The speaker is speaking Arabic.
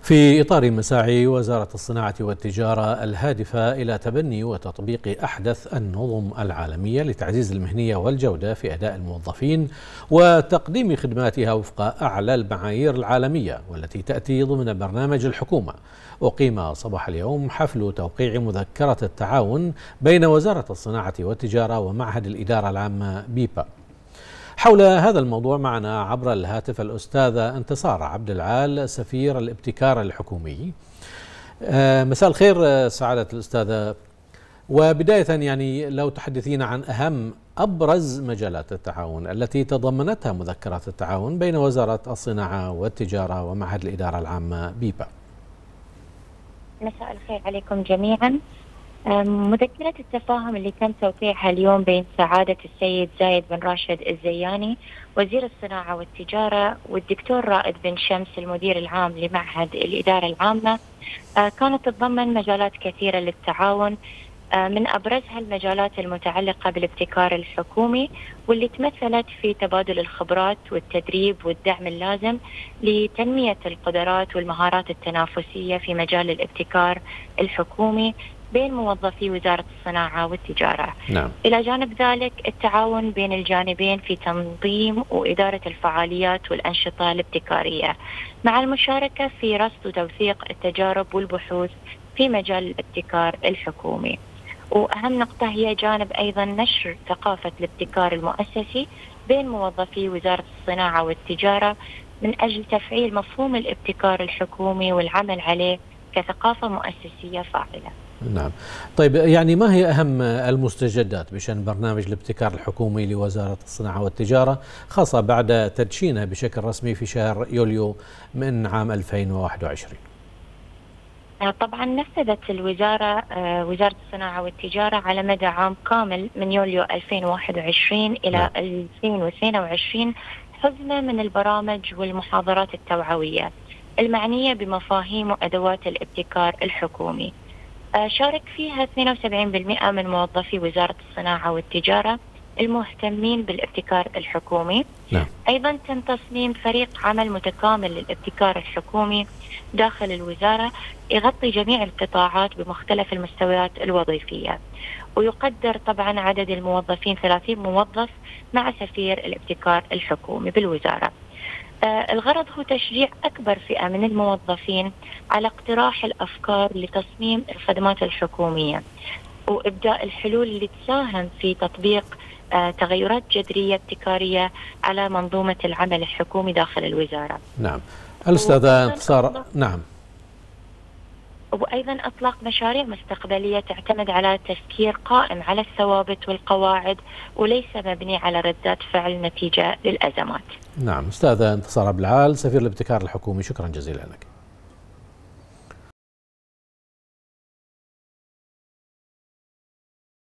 في إطار مساعي وزارة الصناعة والتجارة الهادفة إلى تبني وتطبيق أحدث النظم العالمية لتعزيز المهنية والجودة في أداء الموظفين وتقديم خدماتها وفق أعلى المعايير العالمية والتي تأتي ضمن برنامج الحكومة، أقيم صباح اليوم حفل توقيع مذكرة التعاون بين وزارة الصناعة والتجارة ومعهد الإدارة العامة بيبا. حول هذا الموضوع معنا عبر الهاتف الأستاذة انتصار عبد العال سفير الابتكار الحكومي. مساء الخير سعادة الأستاذة، وبداية يعني لو تحدثينا عن أهم أبرز مجالات التعاون التي تضمنتها مذكرات التعاون بين وزارة الصناعة والتجارة ومعهد الإدارة العامة بيبا. مساء الخير عليكم جميعا. مذكرة التفاهم اللي تم توقيعها اليوم بين سعادة السيد زايد بن راشد الزياني وزير الصناعة والتجارة والدكتور رائد بن شمس المدير العام لمعهد الإدارة العامة كانت تتضمن مجالات كثيرة للتعاون، من أبرزها المجالات المتعلقة بالابتكار الحكومي واللي تمثلت في تبادل الخبرات والتدريب والدعم اللازم لتنمية القدرات والمهارات التنافسية في مجال الابتكار الحكومي بين موظفي وزارة الصناعة والتجارة. نعم. إلى جانب ذلك التعاون بين الجانبين في تنظيم وإدارة الفعاليات والأنشطة الابتكارية مع المشاركة في رصد وتوثيق التجارب والبحوث في مجال الابتكار الحكومي. وأهم نقطة هي جانب أيضا نشر ثقافة الابتكار المؤسسي بين موظفي وزارة الصناعة والتجارة من أجل تفعيل مفهوم الابتكار الحكومي والعمل عليه كثقافة مؤسسية فاعلة. نعم. طيب، يعني ما هي أهم المستجدات بشأن برنامج الابتكار الحكومي لوزارة الصناعة والتجارة، خاصة بعد تدشينه بشكل رسمي في شهر يوليو من عام 2021؟ طبعا نفذت الوزارة وزارة الصناعة والتجارة على مدى عام كامل من يوليو 2021 إلى 2022 حزمة من البرامج والمحاضرات التوعوية المعنية بمفاهيم وأدوات الابتكار الحكومي. شارك فيها 72% من موظفي وزارة الصناعة والتجارة المهتمين بالابتكار الحكومي. نعم. أيضا تم تصميم فريق عمل متكامل للابتكار الحكومي داخل الوزارة يغطي جميع القطاعات بمختلف المستويات الوظيفية، ويقدر طبعا عدد الموظفين 30 موظف مع سفير الابتكار الحكومي بالوزارة. الغرض هو تشجيع أكبر فئة من الموظفين على اقتراح الأفكار لتصميم الخدمات الحكومية وإبداء الحلول اللي تساهم في تطبيق تغيرات جذرية ابتكارية على منظومة العمل الحكومي داخل الوزارة. نعم. الأستاذة انتصار. نعم. وأيضا إطلاق مشاريع مستقبلية تعتمد على تفكير قائم على الثوابت والقواعد وليس مبني على ردات فعل نتيجة للأزمات. نعم. أستاذة انتصار عبد العال سفير الابتكار الحكومي، شكرا جزيلا لك.